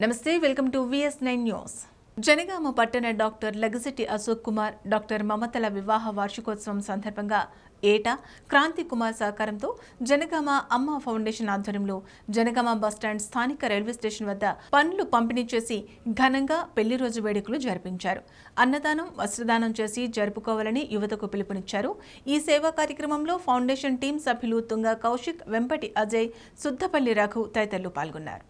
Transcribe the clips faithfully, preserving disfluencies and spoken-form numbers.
నమస్తే, welcome to VS nine news. Jangaon పట్టణ doctor Lagasiti Ashok Kumar, doctor మమతల వివాహ వార్షికోత్సవం సందర్భంగా ఏటా క్రాంతి కుమార్ సహకారంతో జనగామ అమ్మ ఫౌండేషన్ ఆధ్వర్యంలో జనగామ బస్టాండ్ స్థానిక రైల్వే స్టేషన్ వద్ద పండ్లు పంపిణీ చేసి ఘనంగా పెళ్లి రోజు వేడుకలు జరిపించారు. అన్నదానం, వస్త్రదానం చేసి జరుపుకోవాలని యువతకు పిలుపునిచ్చారు. ఈ సేవా కార్యక్రమంలో ఫౌండేషన్ టీం సభ్యులు తుంగ కౌశిక్, వెంపటి అజయ్, సుద్దపల్లి రఘు తదితరులు పాల్గొన్నారు.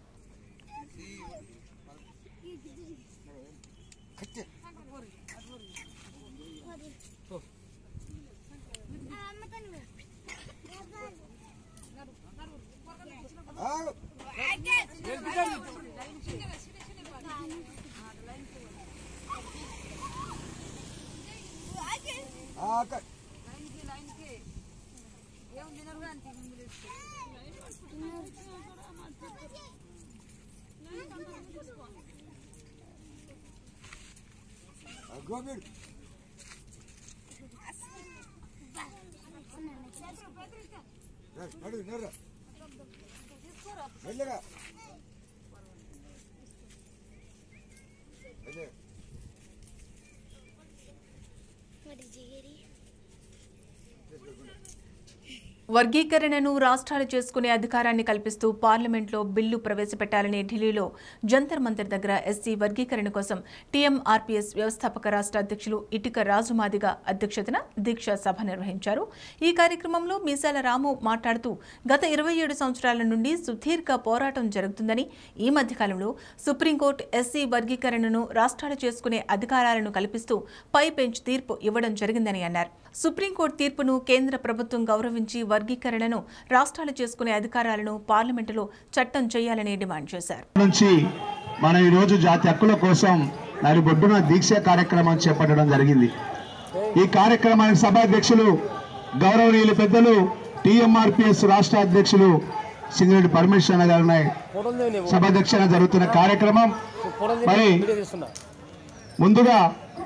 వర్గీకరణను రాష్ట్రాలు చేసుకునే అధికారాన్ని కల్పిస్తూ పార్లమెంట్లో బిల్లు ప్రవేశపెట్టాలని ఢిల్లీలో జంతర్ మంతర్ దగ్గర ఎస్సీ వర్గీకరణ కోసం టీఎంఆర్పీఎస్ వ్యవస్థాపక రాష్ట్ర అధ్యక్షులు ఇటిక రాజుమాదిగ అధ్యక్షతన దీక్షా సభ నిర్వహించారు. ఈ కార్యక్రమంలో మీసాల రాము మాట్లాడుతూ గత ఇరవై ఏడు సంవత్సరాల నుండి సుదీర్ఘ పోరాటం జరుగుతుందని, ఈ మధ్యకాలంలో సుప్రీంకోర్టు ఎస్సీ వర్గీకరణను రాష్ట్రాలు చేసుకునే అధికారాలను కల్పిస్తూ పై బెంచ్ తీర్పు ఇవ్వడం జరిగిందని అన్నారు. సుప్రీంకోర్టు తీర్పును కేంద్ర ప్రభుత్వం గౌరవించి వర్గీకరణను రాష్ట్రాలు చేసుకునే అధికారాలను పార్లమెంటులో చట్టం చేయాలని డిమాండ్ చేశారు. మన ఈ రోజు జాతి హక్కుల కోసం నడిబొడ్డున దీక్ష కార్యక్రమం చేపట్టడం జరిగింది. ఈ కార్యక్రమానికి సభాధ్యక్షులు గౌరవనీయులు పెద్దలు టీఎంఆర్పీఎస్ రాష్ట్ర అధ్యక్షులు సింగిరెడ్డి పరమేశ్వర గారి సభాధ్యక్షన జరుగుతున్న కార్యక్రమం. మరి ముందుగా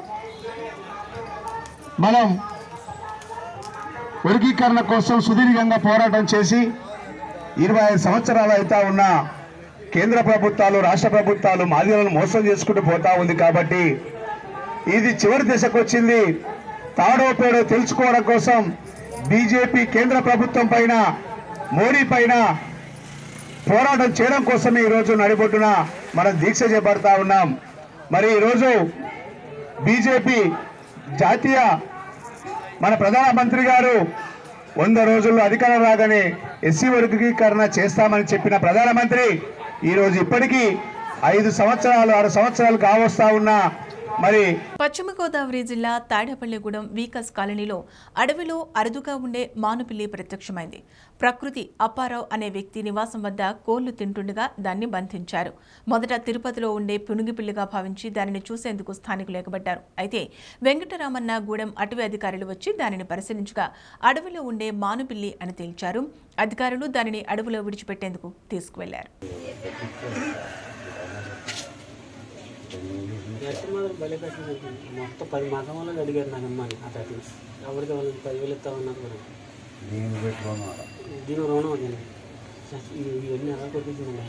మనం వర్గీకరణ కోసం సుదీర్ఘంగా పోరాటం చేసి ఇరవై ఐదు సంవత్సరాలు అవుతా ఉన్న కేంద్ర ప్రభుత్వాలు, రాష్ట్ర ప్రభుత్వాలు మాదిగలను మోసం చేసుకుంటూ పోతా ఉంది. కాబట్టి ఇది చివరి దశకు వచ్చింది. తాడో పేడో తెలుసుకోవడం కోసం బీజేపీ కేంద్ర ప్రభుత్వం పైన, మోడీ పైన పోరాటం చేయడం కోసమే ఈరోజు నడిబొడ్డున మనం దీక్ష చేపడతా ఉన్నాం. మరి ఈరోజు బీజేపీ జాతీయ మన ప్రధానమంత్రి గారు వంద రోజుల్లో అధికారం రాగానే ఎస్సీ వర్గీకరణ చేస్తామని చెప్పిన ప్రధానమంత్రి ఈరోజు ఇప్పటికీ ఐదు సంవత్సరాలు ఆరు సంవత్సరాలు కావస్తా ఉన్నా మరి పశ్చిమ గోదావరి జిల్లా తాడేపల్లిగూడెం వీకస్ కాలనీలో అడవిలో అరుదుగా ఉండే మానుపిల్లి ప్రత్యక్షమైంది. ప్రకృతి అప్పారావు అనే వ్యక్తి నివాసం వద్ద కోళ్లు తింటుండగా దాన్ని బంధించారు. మొదట తిరుపతిలో ఉండే పునుగిపిల్లిగా భావించి దానిని చూసేందుకు స్థానికులు ఎగబడ్డారు. అయితే వెంకటరామన్న గూడెం అటవీ అధికారులు వచ్చి దానిని పరిశీలించగా అడవిలో ఉండే మానుపిల్లి అని తేల్చారు. అధికారులు దానిని అడవిలో విడిచిపెట్టేందుకు తీసుకువెళ్లారు. బలి కట్టిన మొత్తం పది మాసం వల్ల అడిగారు నాకు అమ్మని అతను ఎవరికి వాళ్ళకి పదివేలు ఇస్తామన్నారు కూడా దీని రుణం వద్దండి. ఇవన్నీ ఎలా కొట్టించింది.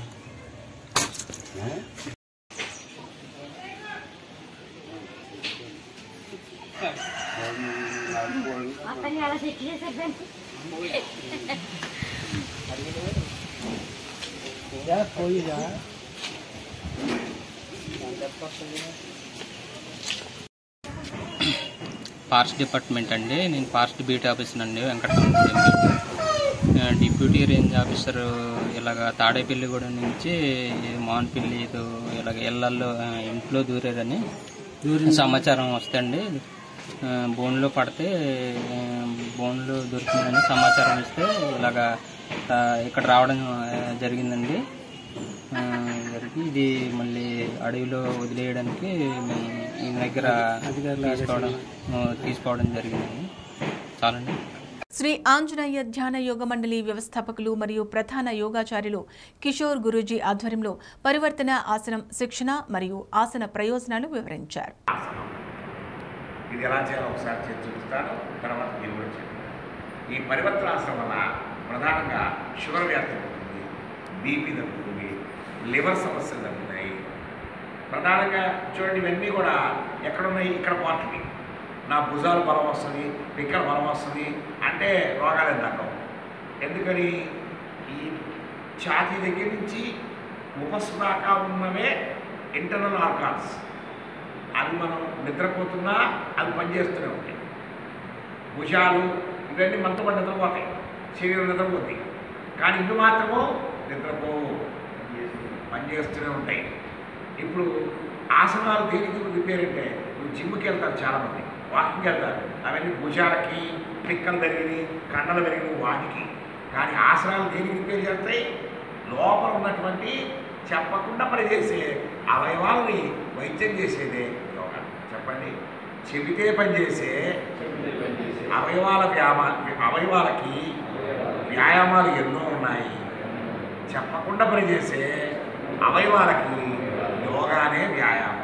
పోయిరా ఫారెస్ట్ డిపార్ట్మెంట్ అండి. నేను ఫారెస్ట్ బీట్ ఆఫీసర్ అండి, వెంకటరామ డిప్యూటీ రేంజ్ ఆఫీసర్. ఇలాగ తాడేపల్లిగూడెం నుంచి మాన్పిల్లి ఇలాగ ఇళ్లలో ఇంట్లో దూరారని సమాచారం వస్తండి. బోన్లో పడితే బోన్లో దొరికిందని సమాచారం ఇస్తే ఇలాగ ఇక్కడ రావడం జరిగిందండి. జరిగి ఇది మళ్ళీ అడవిలో వదిలేయడానికి ఈ దగ్గర తీసుకోవడం తీసుకోవడం జరిగిందండి. చాలండి. శ్రీ ఆంజనేయ ధ్యాన యోగ మండలి వ్యవస్థాపకులు మరియు ప్రధాన యోగాచార్యులు కిషోర్ గురూజీ ఆధ్వర్యంలో పరివర్తన ఆసనం శిక్షణ మరియు ఆసన ప్రయోజనాలు వివరించారు. ఇది ఎలా చేయాలో ఒకసారి చేసి చూపిస్తాను, తర్వాత మీరు కూడా చేయండి. ఈ పరివర్తనాసనం వల్ల ప్రధానంగా షుగర్ వ్యాధి తగ్గుతుంది, బీపీ తగ్గుతుంది, లివర్ సమస్యలు తగ్గుతాయి, ప్రధానంగా చూడండి, ఇవన్నీ కూడా ఎక్కడున్నాయి? ఇక్కడ పాటలు. నా భుజాలు బలం వస్తుంది, పిక్కల బలం వస్తుంది అంటే రోగాలు ఎందుకు? ఎందుకని? ఈ ఛాతీ దగ్గర నుంచి ఉపస్సు దాకా ఉన్నవే ఇంటర్నల్ ఆర్గాన్స్. అవి మనం నిద్రపోతున్నా అవి పనిచేస్తూనే ఉంటాయి. భుజాలు ఇవన్నీ మనతో పాటు నిద్రపోతాయి, శరీరం నిద్రపోతాయి. కానీ ఇవి మాత్రము నిద్రపోవు, పనిచేస్తూనే ఉంటాయి. ఇప్పుడు ఆసనాలు దేనికి రిపేర్ అంటే, నువ్వు జిమ్కి వెళ్తారు చాలామంది, వాకింగ్కి వెళ్తారు, అవన్నీ భుజాలకి, పిక్కలు పెరిగినాయి, కండలు పెరిగినాయి వాటికి. కానీ ఆసనాలు దేనికి రిపేర్ చేస్తాయి? లోపల ఉన్నటువంటి చెప్పకుండా పనిచేసే అవయవాలని వైద్యం చేసేదే యోగా. చెప్పండి, చెబితే పనిచేసే అవయవాల వ్యాయామ అవయవాలకి వ్యాయామాలు ఎన్నో ఉన్నాయి. చెప్పకుండా పనిచేసే అవయవాలకి యోగానే వ్యాయామం.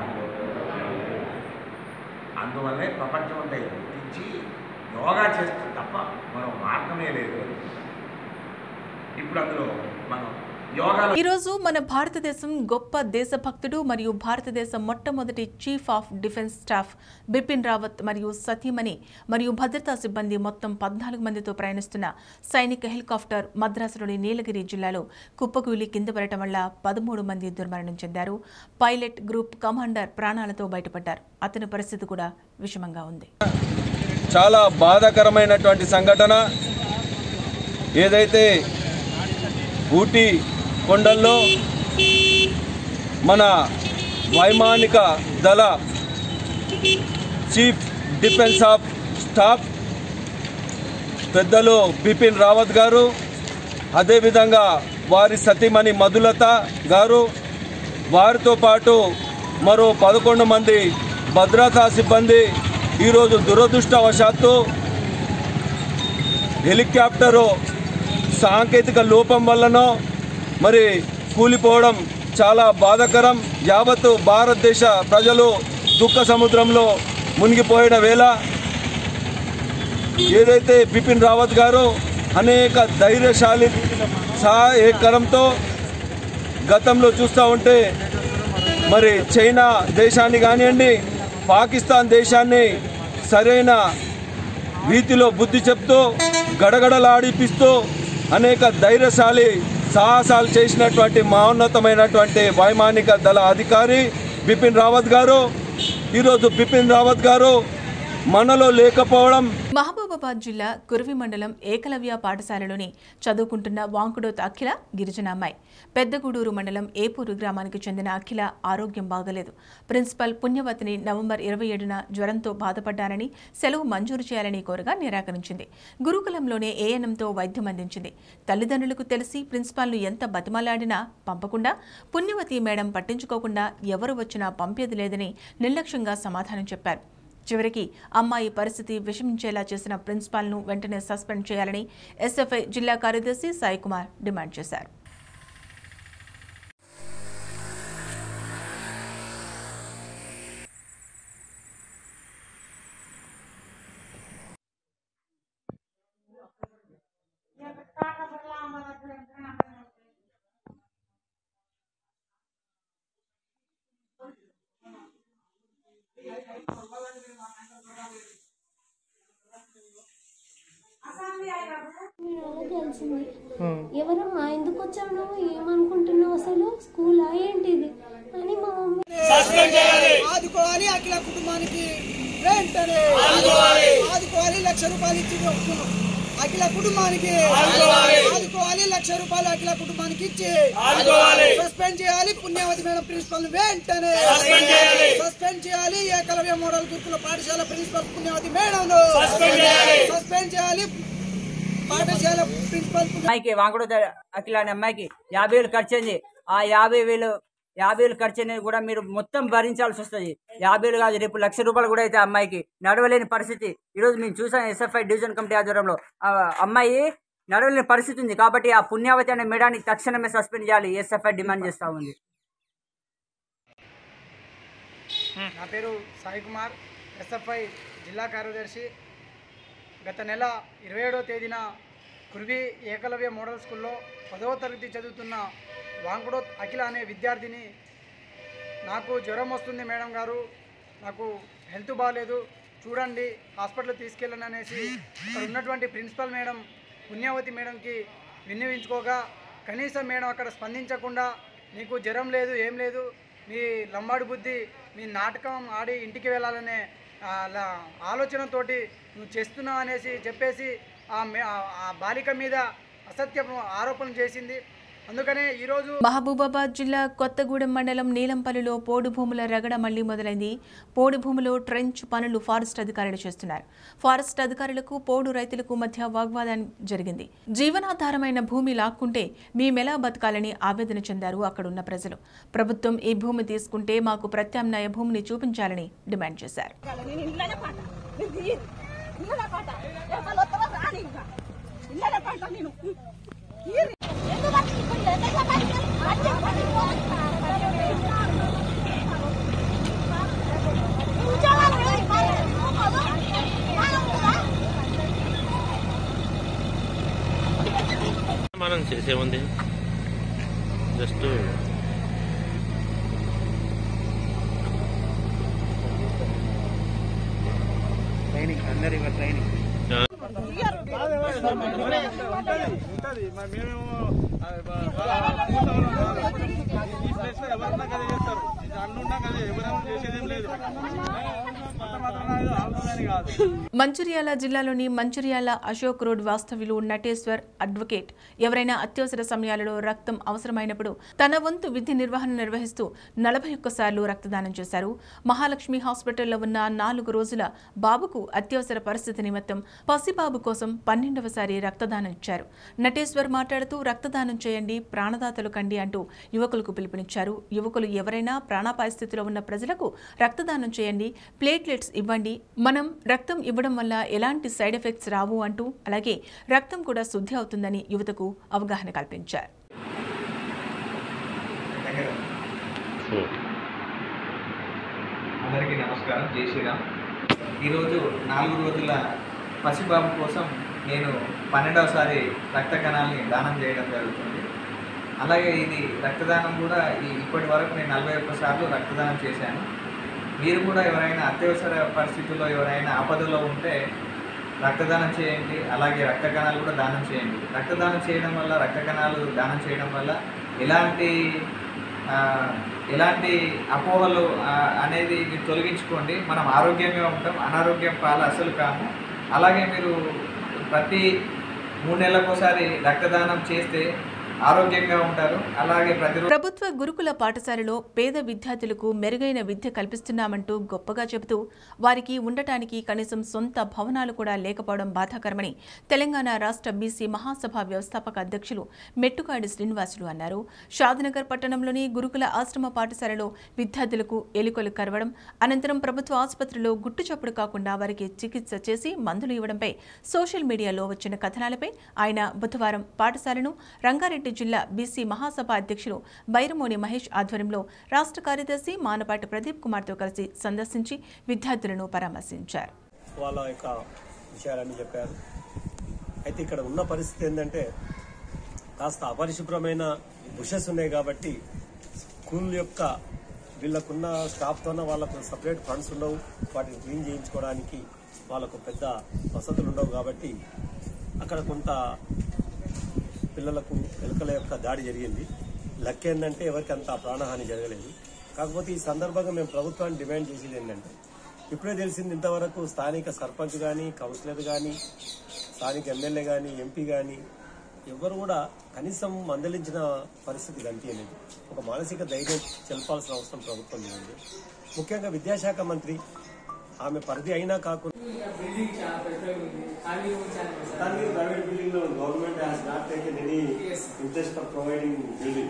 అందువల్లే ప్రపంచం అంతా గుర్తించి యోగా చేస్తే తప్ప మరో మార్గమే లేదు. ఇప్పుడు అందులో మనం ఈరోజు మన భారతదేశం గొప్ప దేశభక్తుడు మరియు భారతదేశం మొట్టమొదటి chief of defence staff Bipin Rawat మరియు సతీమణి మరియు భద్రతా సిబ్బంది మొత్తం పద్నాలుగు మందితో ప్రయాణిస్తున్న సైనిక హెలికాప్టర్ మద్రాసులోని నీలగిరి జిల్లాలో కుప్పకూలి కింద పడటం వల్ల పదమూడు మంది దుర్మరణం చెందారు. పైలట్ గ్రూప్ కమాండర్ ప్రాణాలతో బయటపడ్డారు. అతని పరిస్థితి కూడా విషమంగా ఉంది. చాలా బాధాకరమైనటువంటి సంఘటన. ఏదైతే ఊటీ కొండల్లో మన వైమానిక దళ చీఫ్ డిఫెన్స్ ఆఫ్ స్టాఫ్ పెద్దలు బిపిన్ రావత్ గారు, అదేవిధంగా వారి సతీమణి మధులత గారు, వారితో పాటు మరో పదకొండు మంది భద్రతా సిబ్బంది ఈరోజు దురదృష్టవశాత్తు హెలికాప్టరు సాంకేతిక లోపం వల్లనో మరి కూలిపోవడం చాలా బాధాకరం. యావత్తు భారతదేశ ప్రజలు దుఃఖ సముద్రంలో మునిగిపోయిన వేళ ఏదైతే బిపిన్ రావత్ గారు అనేక ధైర్యశాలి సహాయకరంతో గతంలో చూస్తూ ఉంటే మరి చైనా దేశాన్ని కానివ్వండి, పాకిస్తాన్ దేశాన్ని సరైన రీతిలో బుద్ధి చెప్తూ గడగడలాడిపిస్తూ అనేక ధైర్యశాలి సాహసాలు చేసినటువంటి మహోన్నతమైనటువంటి వైమానిక దళ అధికారి బిపిన్ రావత్ గారు. ఈరోజు బిపిన్ రావత్ గారు మనలో లేకపోవడం. మహబూబాబాద్ జిల్లా కురువి మండలం ఏకలవ్య పాఠశాలలోని చదువుకుంటున్న వాంకుడోత్ అఖిల గిరిజన అమ్మాయి. పెద్దగూడూరు మండలం ఏపూరు గ్రామానికి చెందిన అఖిల ఆరోగ్యం బాగలేదు. ప్రిన్సిపల్ పుణ్యవతిని నవంబర్ ఇరవై ఏడున జ్వరంతో బాధపడ్డానని సెలవు మంజూరు చేయాలని కోరగా నిరాకరించింది. గురుకులంలోనే ఏఎన్ఎంతో వైద్యం అందించింది. తల్లిదండ్రులకు తెలిసి ప్రిన్సిపాల్ను ఎంత బతిమలాడినా పంపకుండా, పుణ్యవతి మేడం పట్టించుకోకుండా ఎవరు వచ్చినా పంపేది లేదని నిర్లక్ష్యంగా సమాధానం చెప్పారు. చివరికి అమ్మాయి పరిస్థితి విషమించేలా చేసిన ప్రిన్సిపాల్ను వెంటనే సస్పెండ్ చేయాలని ఎస్ఎఫ్ఐ జిల్లా కార్యదర్శి సాయి కుమార్ డిమాండ్ చేశారు. తెలిసింది ఎవరమ్మా, ఎందుకు వచ్చావు, నువ్వు ఏమనుకుంటున్నావు, అసలు స్కూలా ఏంటిది అని మా మమ్మీ. ఆదుకోవాలి, అఖిల కుటుంబానికి వెంటనే ఆదుకోవాలి, లక్ష రూపాయలు ఇచ్చి అఖిల కుటుంబానికి ఆదుకోవాలి, లక్ష రూపాయలు అఖిల కుటుంబానికి ఇచ్చి సస్పెండ్ చేయాలి. పుణ్యవతి మేడం ప్రిన్సిపల్ వెంటనే సస్పెండ్ చేయాలి. ఏకలవ్య మోడల్ గురుకుల పాఠశాల ప్రిన్సిపల్ పుణ్యవతి మేడం సస్పెండ్ చేయాలి. పాఠశాల ప్రిన్సిపల్ అమ్మాయికి వాంకుడోత్ అఖిల అనే అమ్మాయికి యాభై వేలు ఖర్చు అయింది. ఆ యాభై వేలు యాభై వేలు ఖర్చు అనేది కూడా మీరు మొత్తం భరించాల్సి వస్తుంది. యాభై వేలు కాదు, రేపు లక్ష రూపాయలు కూడా అయితే అమ్మాయికి నడవలేని పరిస్థితి. ఈరోజు మేము చూసాం ఎస్ఎఫ్ఐ డివిజన్ కమిటీ ఆధ్వర్యంలో అమ్మాయి నడవలేని పరిస్థితి ఉంది. కాబట్టి ఆ పుణ్యావతి అనే మేడాన్ని తక్షణమే సస్పెండ్ చేయాలి ఎస్ఎఫ్ఐ డిమాండ్ చేస్తూ ఉంది. నా పేరు సాయి కుమార్, ఎస్ఎఫ్ఐ జిల్లా కార్యదర్శి. గత నెల ఇరవై ఏడవ తేదీన కుర్వి ఏకలవ్య మోడల్ స్కూల్లో పదవ తరగతి చదువుతున్న వాంకుడోత్ అఖిల అనే విద్యార్థిని నాకు జ్వరం వస్తుంది మేడం గారు, నాకు హెల్త్ బాగాలేదు, చూడండి హాస్పిటల్ తీసుకెళ్ళండి అనేసి అక్కడ ఉన్నటువంటి ప్రిన్సిపల్ మేడం పుణ్యవతి మేడంకి విన్నవించుకోగా కనీసం మేడం అక్కడ స్పందించకుండా నీకు జ్వరం లేదు ఏం లేదు, మీ లంబాడి బుద్ధి మీ నాటకం ఆడి ఇంటికి వెళ్ళాలనే ఆలోచనతోటి నువ్వు చేస్తున్నావు అనేసి చెప్పేసి ఆ బాలిక మీద అసత్య ఆరోపణలు చేసింది. అందుకనే ఈరోజు మహబూబాబాద్ జిల్లా కొత్తగూడెం మండలం నీలంపల్లిలో పోడు భూముల రగడ మళ్లీ మొదలైంది. పోడు భూములో ట్రెంచ్ పనులు ఫారెస్ట్ అధికారులు చేస్తున్నారు. ఫారెస్ట్ అధికారులకు పోడు రైతులకు మధ్య వాగ్వాదం జరిగింది. జీవనాధారమైన భూమి లాక్కుంటే మేమెలా బతకాలని ఆవేదన చెందారు అక్కడున్న ప్రజలు. ప్రభుత్వం ఈ భూమి తీసుకుంటే మాకు ప్రత్యామ్నాయ భూమిని చూపించాలని డిమాండ్ చేశారు. మనం చేసేముంది, జస్ట్ ట్రైనింగ్ అందరి ట్రైనింగ్ మంచిర్యాల జిల్లాలోని మంచిర్యాల అశోక్ రోడ్ వాస్తవ్యులు నటేశ్వర్ అడ్వకేట్ ఎవరైనా అత్యవసర సమయాలలో రక్తం అవసరమైనప్పుడు తన వంతు విధి నిర్వహణ నిర్వహిస్తూ నలభై ఒక్క సార్లు రక్తదానం చేశారు. మహాలక్ష్మి హాస్పిటల్లో ఉన్న నాలుగు రోజుల బాబుకు అత్యవసర పరిస్థితి నిమిత్తం పసిబాబు కోసం పన్నెండవసారి రక్తదానం ఇచ్చారు. నటేశ్వర్ మాట్లాడుతూ రక్తదానం చేయండి, ప్రాణదాతలు కండి అంటూ యువకులకు పిలుపునిచ్చారు. యువకులు ఎవరైనా ప్రాణాపాయ స్థితిలో ఉన్న ప్రజలకు రక్తదానం చేయండి, ప్లేట్లెట్స్ ఇవ్వండి, మనం రక్తం ఇవ్వడం వల్ల ఎలాంటి సైడ్ ఎఫెక్ట్స్ రావు అంటూ, అలాగే రక్తం కూడా శుద్ధి అవుతుందని యువతకు అవగాహన కల్పించారు. అందరికీ నమస్కారం, జై శ్రీరామ్. ఈరోజు నాలుగు రోజుల పసిబాబు కోసం నేను పన్నెండవసారి రక్త కణాలని దానం చేయడం జరుగుతుంది. అలాగే ఇది రక్తదానం కూడా ఈ ఇప్పటి వరకు నేను నలభై ఒక్క సార్లు రక్తదానం చేశాను. మీరు కూడా ఎవరైనా అత్యవసర పరిస్థితుల్లో ఎవరైనా ఆపదలో ఉంటే రక్తదానం చేయండి. అలాగే రక్త కణాలు కూడా దానం చేయండి. రక్తదానం చేయడం వల్ల, రక్త కణాలు దానం చేయడం వల్ల ఎలాంటి ఎలాంటి అపోహలు అనేది మీరు తొలగించుకోండి. మనం ఆరోగ్యంగా ఉంటాం, అనారోగ్యం పాల అసలు కాము. అలాగే మీరు ప్రతి మూడు నెలలకోసారి రక్తదానం చేస్తే ఆరోగ్యంగా ఉంటారు. అలాగే ప్రతిరోజు ప్రభుత్వ గురుకుల పాఠశాలలో పేద విద్యార్థులకు మెరుగైన విద్య కల్పిస్తున్నామంటూ గొప్పగా చెబుతూ వారికి ఉండటానికి కనీసం సొంత భవనాలు కూడా లేకపోవడం బాధాకరమని తెలంగాణ రాష్ట్ర బీసీ మహాసభ వ్యవస్థాపక అధ్యక్షులు మెట్టుకాడి శ్రీనివాసులు అన్నారు. షాద్నగర్ పట్టణంలోని గురుకుల ఆశ్రమ పాఠశాలలో విద్యార్థులకు ఎలుకలు కరవడం, అనంతరం ప్రభుత్వ ఆసుపత్రిలో గుట్టుచప్పుడు కాకుండా వారికి చికిత్స చేసి మందులు ఇవ్వడంపై సోషల్ మీడియాలో వచ్చిన కథనాలపై ఆయన బుధవారం పాఠశాలను రంగారెడ్డి జిల్లా బీసీ మహాసభ అధ్యక్షులు బైరమోని మహేష్ ఆధ్వర్యంలో రాష్ట్ర కార్యదర్శి మానపాటి ప్రదీప్ కుమార్తో కలిసి సందర్శించి విద్యార్థులను పరామర్శించారు. వాళ్ళ యొక్క విషయాలన్నీ చెప్పారు. అయితే ఇక్కడ ఉన్న పరిస్థితి ఏంటంటే కాస్త అపరిశుభ్రమైన బుషెస్ ఉన్నాయి కాబట్టి స్కూల్ యొక్క వీళ్ళకున్న స్టాఫ్తోనే వాళ్ళకు సపరేట్ ఫండ్స్ ఉండవు, వాటిని క్లీన్ చేయించుకోవడానికి వాళ్ళకు పెద్ద వసతులు ఉండవు. కాబట్టి అక్కడ కొంత పిల్లలకు ఎలుకల యొక్క దాడి జరిగింది. లక్ ఏంటంటే ఎవరికి అంత ప్రాణహాని జరగలేదు. కాకపోతే ఈ సందర్భంగా మేము ప్రభుత్వాన్ని డిమాండ్ చేసేది ఏంటంటే, ఇప్పుడే తెలిసింది ఇంతవరకు స్థానిక సర్పంచ్ కానీ, కౌన్సిలర్ కానీ, స్థానిక ఎమ్మెల్యే కానీ, ఎంపీ కానీ ఎవరు కూడా కనీసం మందలించిన పరిస్థితి కనిపించలేదు. ఒక మానసిక ధైర్యం తెలపాల్సిన అవసరం ప్రభుత్వం ఉంది. ముఖ్యంగా విద్యాశాఖ మంత్రి ఆమె పరిధి అయినా కాకుండా ప్రైవేట్ బిల్డింగ్ లో government has not taken any interest for providing building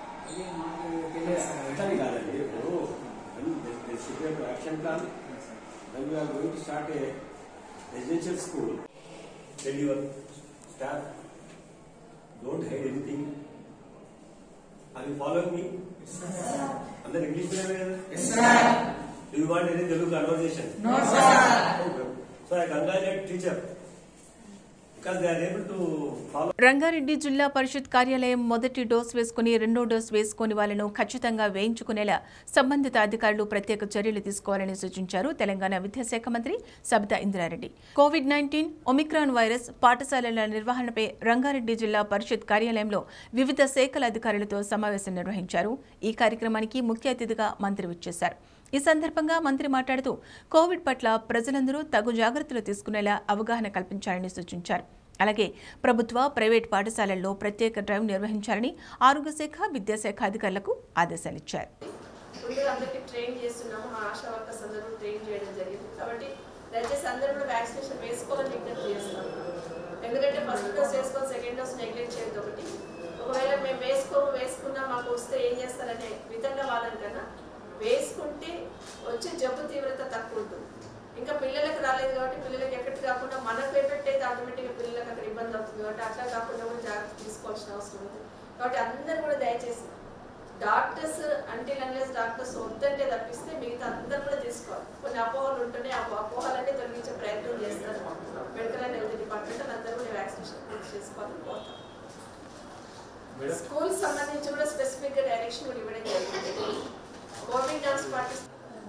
కాదండి. ఇప్పుడు action plan when we are going to start a residential school, tell your staff, don't hide anything. Are you following me? Yes, sir. Under English medium? Yes, sir. Do you want any Telugu conversation? No, sir. Okay. So I congratulate teacher. Rangareddy zilla parishad కార్యాలయం మొదటి dose వేసుకుని రెండో dose వేసుకుని వాళ్లను ఖచ్చితంగా వేయించుకునేలా సంబంధిత అధికారులు ప్రత్యేక చర్యలు తీసుకోవాలని సూచించారు తెలంగాణ విద్యాశాఖ మంత్రి Sabitha Indra Reddy. Covid nineteen Omicron virus పాఠశాలల నిర్వహణపై రంగారెడ్డి జిల్లా పరిషత్ కార్యాలయంలో వివిధ శాఖల అధికారులతో సమావేశం నిర్వహించారు. ఈ కార్యక్రమానికి ముఖ్య అతిథిగా మంత్రి విచ్చేశారు. ఈ సందర్భంగా మంత్రి మాట్లాడుతూ కోవిడ్ పట్ల ప్రజలందరూ తగు జాగ్రత్తలు తీసుకునేలా అవగాహన కల్పించాలని సూచించారు. అలాగే ప్రభుత్వ ప్రైవేట్ పాఠశాలల్లో ప్రత్యేక డ్రైవ్ నిర్వహించాలని ఆరోగ్య శాఖ విద్యాశాఖ అధికారులకు ఆదేశాలిచ్చారు. ట్రైన్ చేస్తున్నాము ఆశా వర్కర్స్ అందరూ ట్రైన్ చేయడం జరిగింది కాబట్టి దయచేసి అందరూ కూడా వ్యాక్సినేషన్ వేసుకోవాలని విజ్ఞప్తి చేస్తాం. ఎందుకంటే ఫస్ట్ డోస్ వేసుకొని సెకండ్ డోస్ నెగ్లెక్ట్ చేయదు. ఒకటి ఒకవేళ మేము వేసుకోము వేసుకున్నా మాకు వస్తే ఏం చేస్తారనే విధంగా వాదన కన్నా వేసుకుంటే వచ్చే జబ్బు తీవ్రత తక్కువ ఉంటుంది. ఇంకా పిల్లలకు రాలేదు కాబట్టి పిల్లలకి ఎఫెక్ట్ కాకుండా మనకు ఎఫెక్ట్ అయితే ఆటోమేటిక్గా పిల్లలకు అక్కడ ఇబ్బంది అవుతుంది కాబట్టి అట్లా కాకుండా కూడా జాగ్రత్త తీసుకోవాల్సిన అవసరం ఉంది. కాబట్టి అందరూ కూడా దయచేసి డాక్టర్స్ అంటిల్ అన్లెస్ డాక్టర్స్ వద్దంటే తప్పిస్తే మిగతా అందరూ కూడా తీసుకోవాలి. కొన్ని అపోహలు ఉంటున్నాయి, ఆ అపోహలన్నీ తొలగించే ప్రయత్నం చేస్తారు మెడికల్ అండ్ హెల్త్ డిపార్ట్మెంట్. అందరూ కూడా వ్యాక్సినేషన్ పూర్తి చేసుకోవాలని కోరుతాం. స్కూల్ సంబంధించి కూడా స్పెసిఫిక్గా డైరెక్షన్ కూడా ఇవ్వడం జరుగుతుంది. కోవిడ్ డాన్స్ పార్టిసిపేట్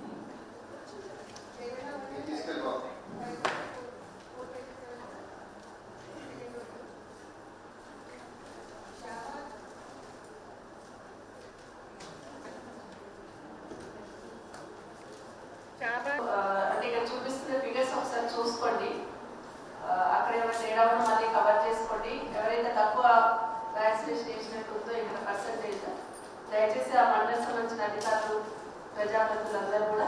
అంటే ఇక్కడ చూపిస్తున్న ఫిగర్స్ ఒకసారి చూసుకోండి. అక్కడ ఏమైనా తేడా ఉన్నా మళ్ళీ కవర్ చేసుకోండి. ఎవరైతే తక్కువ వ్యాక్సినేషన్ చేసినట్టు ఉందో ఇక్కడ పర్సంటేజ్ దయచేసి ఆ మండలం సంబంధించిన అధికారులు ప్రజాప్రతినిధులు అందరూ కూడా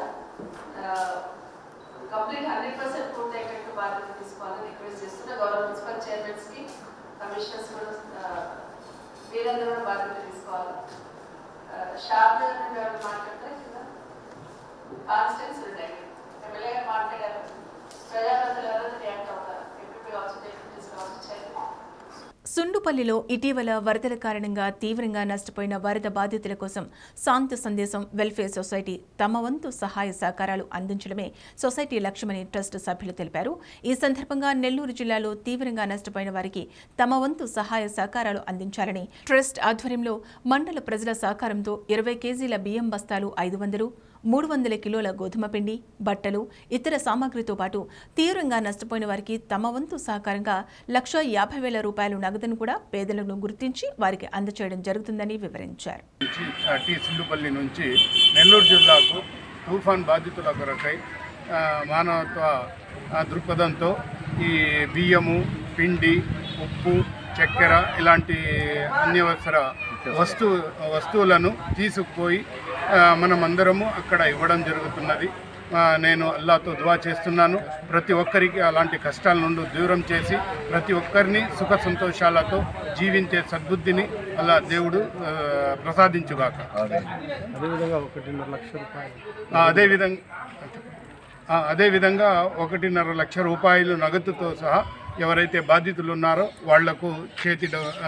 కంప్లీట్ హండ్రెడ్ పర్సెంట్ పూర్తి అయ్యేటట్టు బాధ్యత తీసుకోవాలని రిక్వెస్ట్ చేస్తున్నా. గౌరవ మున్సిపల్ చైర్మన్స్ కి కమిషనర్స్ కూడా వీరందరూ కూడా బాధ్యత తీసుకోవాలి. షాప్ నుండి ఎవరు మాట్లాడతారు కదా కాన్స్టెన్స్ ఉంటాయి ఎమ్మెల్యే గారు మాట్లాడారు. ప్రజాప్రతినిధులు ఎవరైనా రియాక్ట్ అవుతారు. ఎంపీ కావచ్చు డెప్యూటీస్ కావచ్చు చైర్మన్. సుండుపల్లిలో ఇటీవల వరదల కారణంగా తీవ్రంగా నష్టపోయిన వరద బాధితుల కోసం శాంతి సందేశం వెల్ఫేర్ సొసైటీ తమ వంతు సహాయ సహకారాలు అందించడమే సొసైటీ లక్ష్యమని ట్రస్ట్ సభ్యులు తెలిపారు. ఈ సందర్భంగా నెల్లూరు జిల్లాలో తీవ్రంగా నష్టపోయిన వారికి తమ వంతు సహాయ సహకారాలు అందించాలని ట్రస్ట్ ఆధ్వర్యంలో మండల ప్రజల సహకారంతో ఇరవై కేజీల బియ్యం బస్తాలు ఐదు వందలు మూడు వందల కిలోల గోధుమ పిండి బట్టలు ఇతర సామాగ్రితో పాటు తీవ్రంగా నష్టపోయిన వారికి తమ వంతు సహకారంగా లక్ష యాభై వేల రూపాయలు నగదును కూడా పేదలను గుర్తించి వారికి అందచేయడం జరుగుతుందని వివరించారు. సుండుపల్లి నుంచి నెల్లూరు జిల్లాకు తుఫాన్ బాధితుల కొరకై మానవత్వ దృక్పథంతో ఈ బియ్యము పిండి ఉప్పు చక్కెర ఇలాంటి అత్యవసర వస్తు వస్తువులను తీసుకుపోయి మనమందరము అక్కడ ఇవ్వడం జరుగుతున్నది. నేను అల్లాతో దువా చేస్తున్నాను. ప్రతి ఒక్కరికి అలాంటి కష్టాల నుండి దూరం చేసి ప్రతి ఒక్కరిని సుఖ సంతోషాలతో జీవించే సద్బుద్ధిని అలా దేవుడు ప్రసాదించుగాక. అదేవిధంగా ఒకటిన్నర లక్ష రూపాయలు అదేవిధంగా అదేవిధంగా ఒకటిన్నర లక్ష రూపాయలు నగదుతో సహా ఎవరైతే బాధితులు ఉన్నారో వాళ్లకు చేతి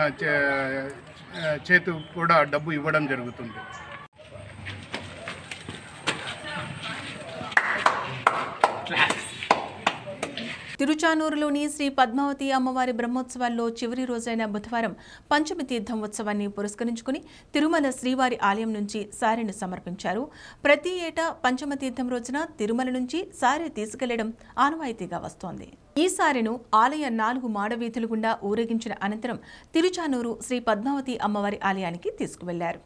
చేతి కూడా డబ్బు ఇవ్వడం జరుగుతుంది. తిరుచానూరులోని శ్రీ పద్మావతి అమ్మవారి బ్రహ్మోత్సవాల్లో చివరి రోజైన బుధవారం పంచమి తీర్థం ఉత్సవాన్ని పురస్కరించుకుని తిరుమల శ్రీవారి ఆలయం నుంచి సారెను సమర్పించారు. ప్రతి ఏటా పంచమ తీర్థం రోజున తిరుమల నుంచి సారె తీసుకెళ్లడం ఆనవాయితీగా వస్తోంది. ఈ సారెను ఆలయ నాలుగు మాడవీధులు గుండా ఊరేగించిన అనంతరం తిరుచానూరు శ్రీ పద్మావతి అమ్మవారి ఆలయానికి తీసుకువెళ్లారు.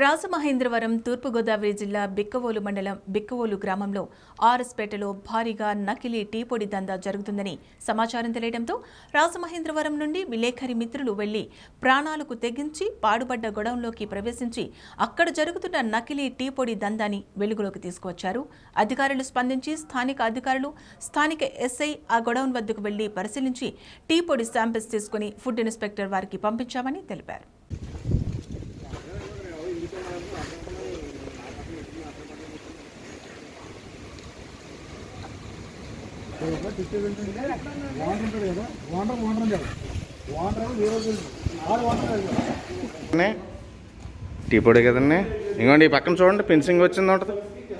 రాజమహేంద్రవరం తూర్పుగోదావరి జిల్లా బిక్కవోలు మండలం బిక్కవోలు గ్రామంలో ఆర్ఎస్పేటలో భారీగా నకిలీ టీ పొడి దందా జరుగుతుందని సమాచారం తెలియడంతో రాజమహేంద్రవరం నుండి విలేకరి మిత్రులు వెళ్లి ప్రాణాలకు తెగించి పాడుబడ్డ గొడౌన్లోకి ప్రవేశించి అక్కడ జరుగుతున్న నకిలీ టీ పొడి దందాని వెలుగులోకి తీసుకువచ్చారు. అధికారులు స్పందించి స్థానిక అధికారులు స్థానిక ఎస్ఐ ఆ గొడౌన్ వద్దకు వెళ్లి పరిశీలించి టీ పొడి శాంపిల్స్ తీసుకుని ఫుడ్ ఇన్స్పెక్టర్ వారికి పంపించామని తెలిపారు. టీ పొడి కదండి, ఇంకోండి ఈ పక్కన చూడండి ఫెన్సింగ్ వచ్చింది ఉంటుంది.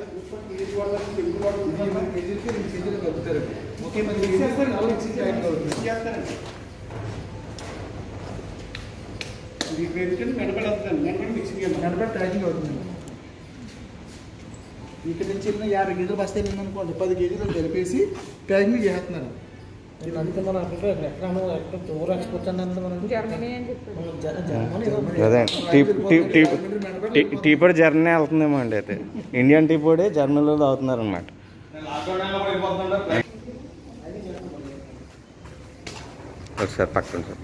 ఇక్కడ నుంచి వెళ్ళిన యాభై కేజీలు బస్తాలు ఉందనుకోండి, పది కేజీలు కలిపేసి ప్యాకింగ్ చేస్తున్నారు. అందుకే మనం అక్కడ ఎక్కడ ఎక్కడ దూరం ఎక్స్పోర్ట్ అంటే మనం టీ పొడి జర్మనీ వెళ్తుందేమో అండి. అయితే ఇండియన్ టీ పొడి జర్మనీలో తాగుతున్నారు అనమాట. ఒకసారి పక్కన సార్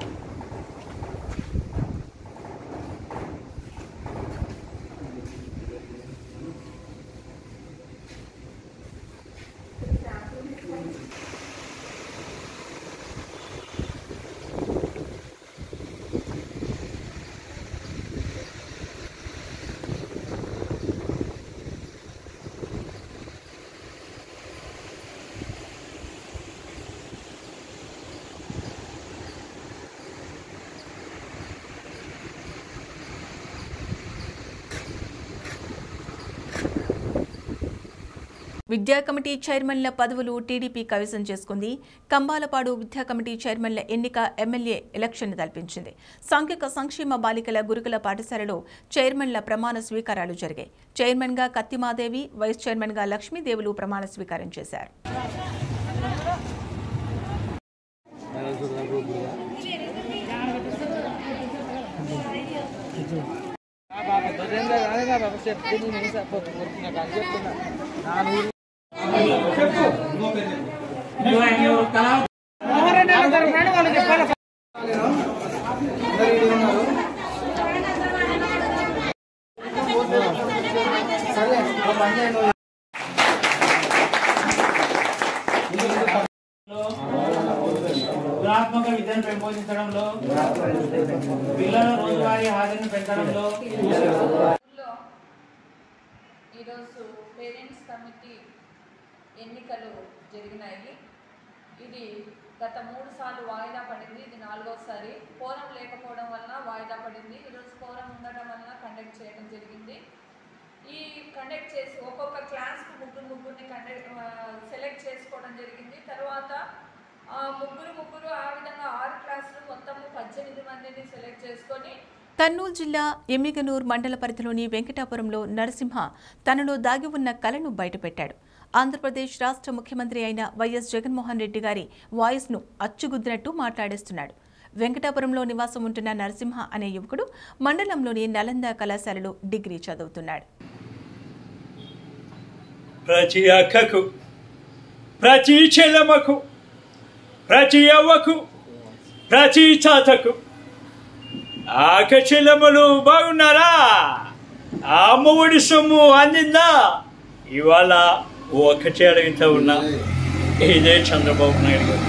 విద్యా కమిటీ చైర్మన్ల పదవులు టీడీపీ కైవసం చేసుకుంది. కంబాలపాడు విద్యా కమిటీ చైర్మన్ల ఎన్నిక ఎమ్మెల్యే ఎలక్షన్ కల్పించింది. సాంఘిక సంక్షేమ బాలికల గురుకుల పాఠశాలలో చైర్మన్ల ప్రమాణ స్వీకారాలు జరిగాయి. చైర్మన్ గా కత్తిమాదేవి, వైస్ చైర్మన్ గా లక్ష్మీదేవులు ప్రమాణ స్వీకారం చేశారు. గుణాత్మక విద్యను పెంపొందించడంలో, పిల్లల రోజువారీ హాజరును పెంచడంలో ఈరోజు పేరెంట్స్ కమిటీ ఎన్నికలు జరిగినాయి. ఇది గత మూడు సార్లు వాయిదా పడింది. ఇది నాలుగోసారి. కోరం లేకపోవడం వలన వాయిదా పడింది. ఈరోజు కోరం ఉండడం వలన కండక్ట్ చేయడం జరిగింది. ఈ కండక్ట్ చేసి ఒక్కొక్క క్లాస్కు ముగ్గురు ముగ్గురిని కండక్ట్ సెలెక్ట్ చేసుకోవడం జరిగింది. తర్వాత ముగ్గురు ముగ్గురు ఆ విధంగా ఆరు క్లాసులు మొత్తము పద్దెనిమిది మందిని సెలెక్ట్ చేసుకొని కర్నూలు జిల్లా ఎమ్మిగనూర్ మండల పరిధిలోని వెంకటాపురంలో నరసింహ తనలో దాగి ఉన్న కళను బయటపెట్టాడు. ఆంధ్రప్రదేశ్ రాష్ట్ర ముఖ్యమంత్రి అయిన వైఎస్ జగన్మోహన్ రెడ్డి గారి వాయిస్ను అచ్చుగుద్దినట్టు మాట్లాడేస్తున్నాడు. వెంకటాపురంలో నివాసం ఉంటున్న నరసింహ అనే యువకుడు మండలంలోని నలంద కళాశాలలో డిగ్రీ చదువుతున్నాడు. ప్రతి అక్కకు, ప్రతి చెల్లెమ్మకు, ప్రతి అవ్వకు, ప్రతి తాతకు, ఆక చెల్లెమ్మలు బాగున్నారా? అమ్మఒడి సొమ్ము అందిందా? ఇవాళ ఒకటి అడుగుతా ఉన్నా. ఇదే చంద్రబాబు నాయుడు గారు.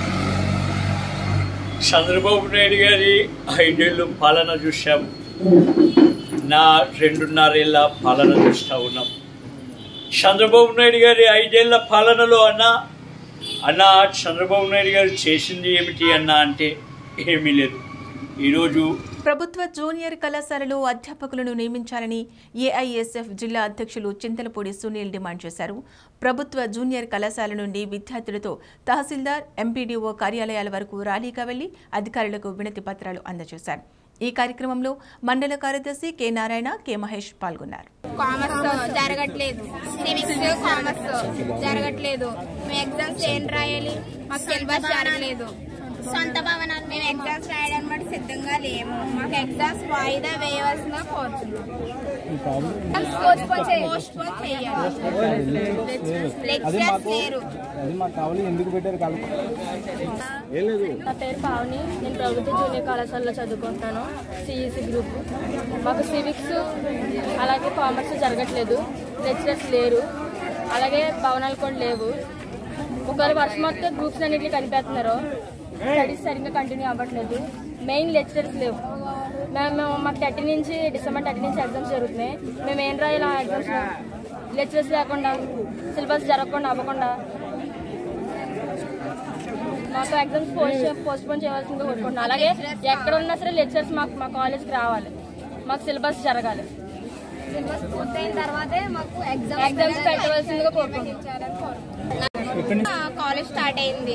చంద్రబాబు నాయుడు గారి ఐదేళ్ళు పాలన చూసాం, నా రెండున్నరేళ్ల పాలన చూస్తూ ఉన్నాం. చంద్రబాబు నాయుడు గారి ఐదేళ్ల పాలనలో అన్న అన్న చంద్రబాబు నాయుడు గారు చేసింది ఏమిటి అన్న అంటే ఏమీ లేదు. ఈరోజు ప్రభుత్వ జూనియర్ కళాశాలలో అధ్యాపకులను నియమించాలని ఏఐఎస్ఎఫ్ జిల్లా అధ్యక్షులు చింతలపూడి సునీల్ డిమాండ్ చేశారు. ప్రభుత్వ జూనియర్ కళాశాల నుండి విద్యార్థులతో తహసీల్దార్, ఎంపీడీఓ కార్యాలయాల వరకు ర్యాలీగా వెళ్లి అధికారులకు వినతి పత్రాలు అందజేశారు. ఈ కార్యక్రమంలో మండల కార్యదర్శి కె నారాయణ, కె మహేష్ పాల్గొన్నారు. కామర్స్ జరగట్లేదు, సివిక్స్ కామర్స్ జరగట్లేదు, మేము ఎగ్జామ్స్ ఏం రాయాలి, మాకు సిలబస్ జరగలేదు, సొంత భవనాలు మేము ఎగ్జామ్స్ రాయడానికి బట్టి సిద్ధంగా లేము. మాకు ఎగ్జామ్స్ వాయిదా వేయవలసిందిగా కోరుతున్నాం. నా పేరు పావని. నేను ప్రభుత్వ జూనియర్ కళాశాలలో చదువుకుంటాను, సిఈసి గ్రూప్. మాకు సివిక్స్ అలాగే కామర్స్ జరగట్లేదు, లెక్చరర్స్ లేరు, అలాగే భవనాలు కూడా లేవు. ఒకవేళ వర్షం వస్తే గ్రూప్స్ అన్నింటినీ కనిపెడుతున్నారు, స్టడీస్ సరిగ్గా కంటిన్యూ అవ్వట్లేదు. మెయిన్ లెక్చరర్స్ లేవు. మేము మాకు థర్టీ నుంచి డిసెంబర్ థర్టీ నుంచి ఎగ్జామ్స్ జరుగుతున్నాయి. మేము ఏం రాయాలి ఆ ఎగ్జామ్స్లో? లెక్చరర్స్ లేకుండా, సిలబస్ జరగకుండా అవ్వకుండా మాకు ఎగ్జామ్స్ పోస్ట్ పోస్ట్ పోన్ చేయవలసిందిగా కోరుకుంటున్నాం. అలాగే ఎక్కడ ఉన్నా సరే లెక్చరర్స్ మాకు మా కాలేజ్కి రావాలి, మాకు సిలబస్ జరగాలి. సిలబస్ పూర్తయిన తర్వాతే మాకు ఎగ్జామ్స్ పెట్టవలసిందిగా కోరుకుంటున్నాం. కాలేజ్ స్టార్ట్ అయింది,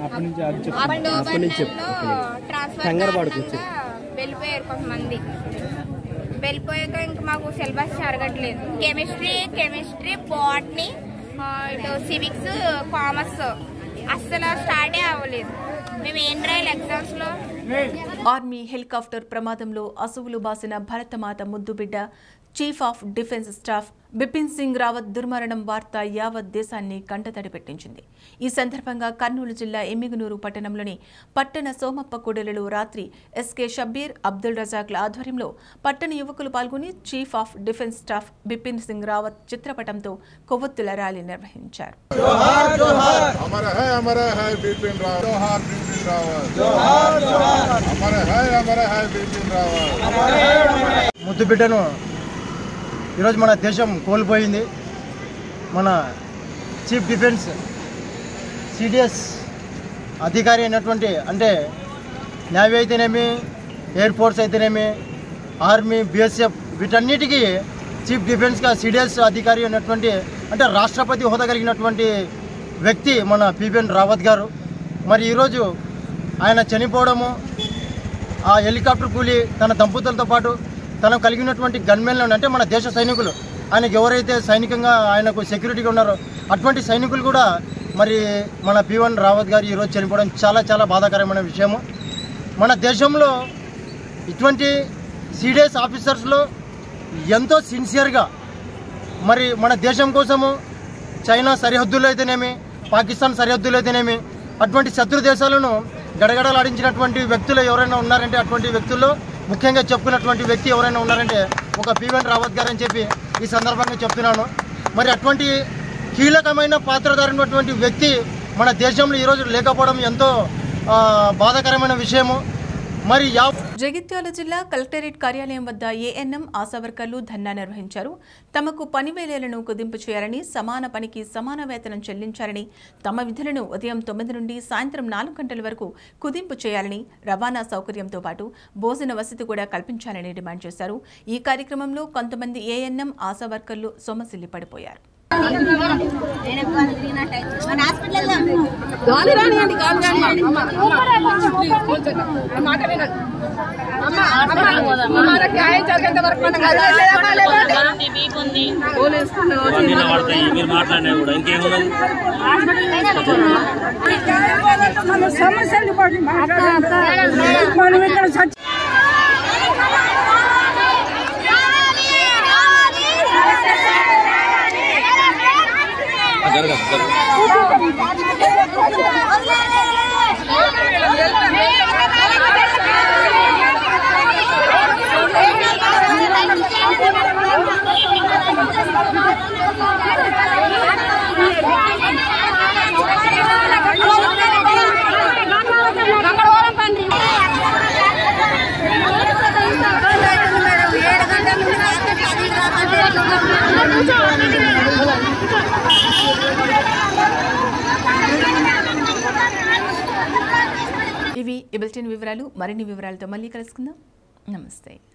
ట్రాన్స్ఫర్ వెళ్ళిపోయారు కొంతమంది. వెళ్ళిపోయాక ఇంకా మాకు సిలబస్ జరగట్లేదు. కెమిస్ట్రీ కెమిస్ట్రీ బాటనీ ఇటు సివిక్స్ కామర్స్ అస్సలు స్టార్టే అవ్వలేదు. మేము ఏం రాయాలి ఎగ్జామ్స్ లో? ఆర్మీ హెలికాప్టర్ ప్రమాదంలో అసువులు బాసిన భరతమాత ముద్దుబిడ్డ chief of defence staff Bipin Singh Rawat దుర్మరణం వార్త యావత్ దేశాన్ని కంటతడి పెట్టించింది. ఈ సందర్భంగా కర్నూలు జిల్లా ఎమ్మిగనూరు పట్టణంలోని పట్టణ సోమప్ప కూడలిలో రాత్రి ఎస్కే షబ్బీర్, అబ్దుల్ రజాక్ల ఆధ్వర్యంలో పట్టణ యువకులు పాల్గొని chief of defence staff Bipin Singh Rawat చిత్రపటంతో కొవ్వొత్తుల ర్యాలీ నిర్వహించారు. ముద్దుబిడ్డను ఈరోజు మన దేశం కోల్పోయింది. మన చీఫ్ డిఫెన్స్ సిడిఎస్ అధికారి అయినటువంటి, అంటే నేవీ అయితేనేమి, ఎయిర్ ఫోర్స్ అయితేనేమి, ఆర్మీ, బిఎస్ఎఫ్ వీటన్నిటికీ చీఫ్ డిఫెన్స్గా సిడిఎస్ అధికారి అయినటువంటి, అంటే రాష్ట్రపతి హోదా కలిగినటువంటి వ్యక్తి మన బిపిన్ రావత్ గారు. మరి ఈరోజు ఆయన చనిపోవడము, ఆ హెలికాప్టర్ కూలి తన దంపతులతో పాటు తనకు కలిగినటువంటి గన్మెన్లను, అంటే మన దేశ సైనికులు, ఆయనకు ఎవరైతే సైనికంగా ఆయనకు సెక్యూరిటీగా ఉన్నారో అటువంటి సైనికులు కూడా మరి మన బిపిన్ రావత్ గారు ఈరోజు చనిపోవడం చాలా చాలా బాధాకరమైన విషయము. మన దేశంలో ఇటువంటి సిడిఎస్ ఆఫీసర్స్లో ఎంతో సిన్సియర్గా మరి మన దేశం కోసము చైనా సరిహద్దులు అయితేనేమి, పాకిస్తాన్ సరిహద్దులు అయితేనేమి అటువంటి శత్రు దేశాలను గడగడలాడించినటువంటి వ్యక్తులు ఎవరైనా ఉన్నారంటే, అటువంటి వ్యక్తుల్లో ముఖ్యంగా చెప్పుకున్నటువంటి వ్యక్తి ఎవరైనా ఉన్నారంటే ఒక బిపిన్ రావత్ గారు అని చెప్పి ఈ సందర్భంగా చెప్తున్నాను. మరి అటువంటి కీలకమైన పాత్రధారినటువంటి వ్యక్తి మన దేశంలో ఈరోజు లేకపోవడం ఎంతో బాధాకరమైన విషయము. మరి జగిత్యాల జిల్లా కలెక్టరేట్ కార్యాలయం వద్ద ఏఎన్ఎం ఆశా వర్కర్లు ధర్నా నిర్వహించారు. తమకు పని వేళలను కుదింపు చేయాలని, సమాన పనికి సమాన వేతనం చెల్లించాలని, తమ విధులను ఉదయం తొమ్మిది నుండి సాయంత్రం నాలుగు గంటల వరకు కుదింపు చేయాలని, రవాణా సౌకర్యంతో పాటు భోజన వసతి కూడా కల్పించాలని డిమాండ్ చేశారు. ఈ కార్యక్రమంలో కొంతమంది ఏఎన్ఎం ఆశా వర్కర్లు సొమ్మసిల్లి పడిపోయారు. సమస్యలు ఇవి ఈ బులెటిన్ వివరాలు. మరిన్ని వివరాలతో మళ్ళీ కలుసుకుందాం. నమస్తే.